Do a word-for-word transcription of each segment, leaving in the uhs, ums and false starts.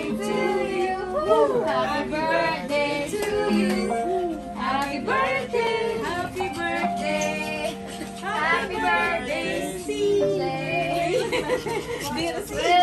to you. Happy birthday to you. Happy birthday, happy birthday. Happy birthday, C J. Dear C J.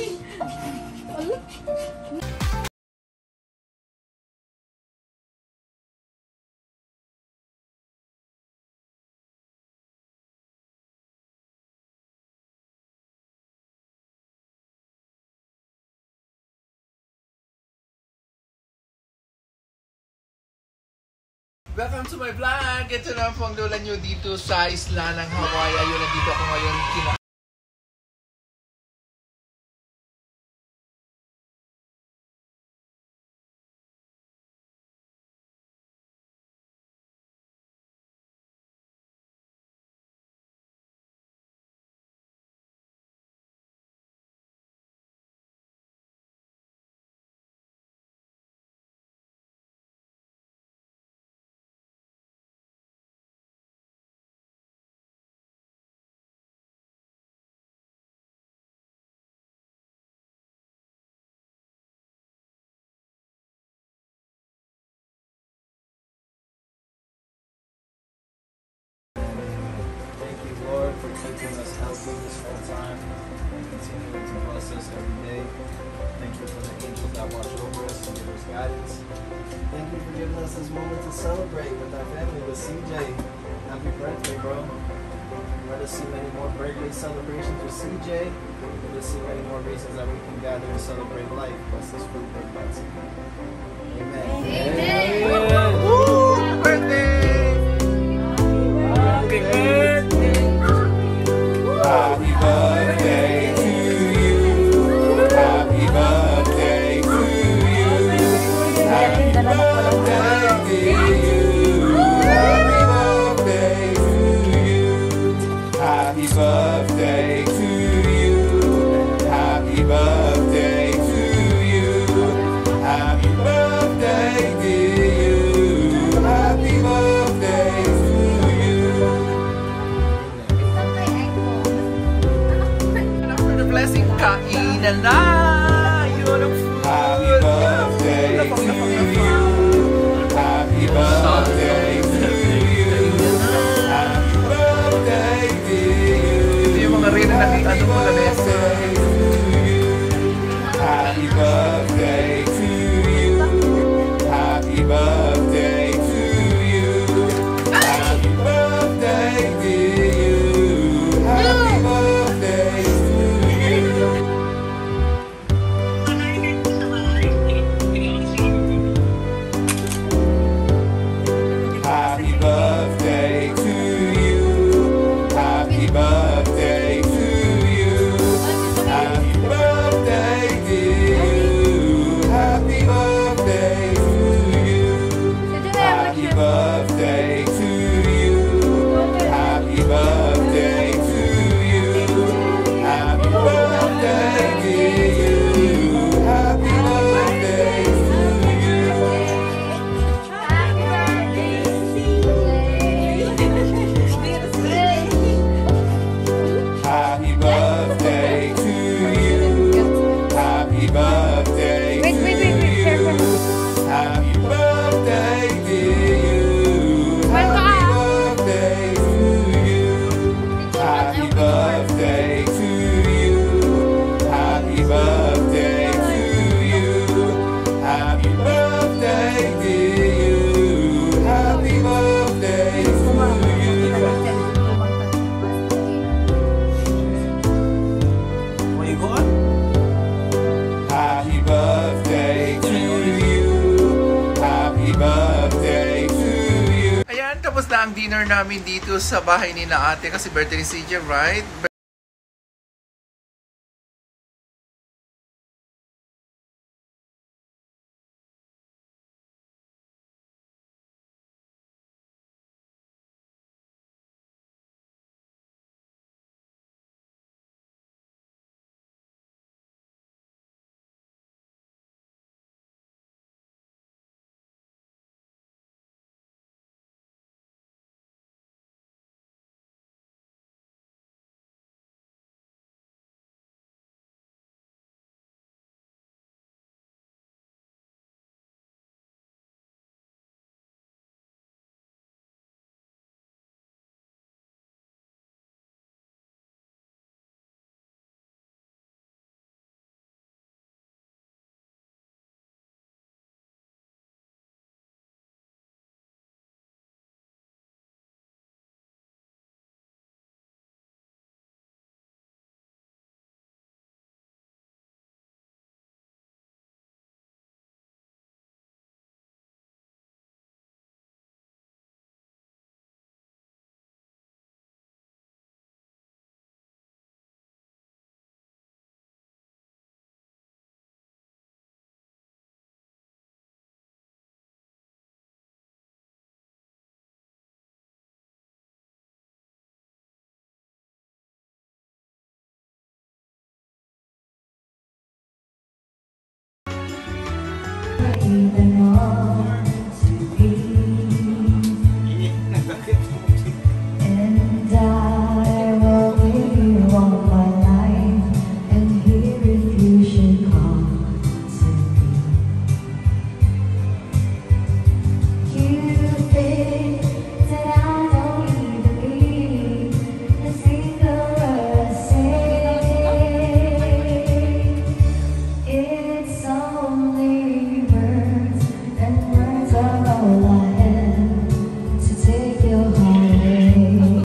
Welcome to my vlog! Ito na po ang lola nyo dito sa isla ng Hawaii. Ayun, nandito ako ngayon kina Lord, for keeping us healthy this whole time and continuing to bless us every day. Thank you for the angels that watch over us and give us guidance. Thank you for giving us this moment to celebrate with our family, with C J. Happy birthday, bro. Let us see many more birthday celebrations with C J. Let us see many more reasons that we can gather and celebrate life. Bless this food birth by T V. Amen. Amen. Woo! Birthday! Happy birthday! Happy birthday to you. Happy birthday to you. Happy birthday to you. Happy birthday to you. Happy birthday to you. Happy birthday to you. Happy birthday to you. Happy birthday to you. For the blessing, kainan na! Yun ang food! Happy birthday to you. Happy birthday to you. Happy birthday to you. Ito yung mga rin na nakita nung mga mesa. Happy birthday to you. Happy birthday to you. Happy birthday to you. Happy birthday to you. Happy birthday to you. Happy birthday to you. Happy birthday to you. Happy birthday to you. Happy birthday to you. Happy birthday to you. Happy birthday to you. Happy birthday to you. Happy birthday to you. Happy birthday Wait, to wait, wait, wait, you. careful. Happy birthday to you. Happy birthday to you. Happy birthday to you. Happy birthday to you. Happy birthday to you. Happy birthday to you. Where you going? Happy birthday to you. Happy birthday to you. Ayan, tapos na ang dinner namin dito sa bahay ni na ate kasi birthday ni C J, right? birthday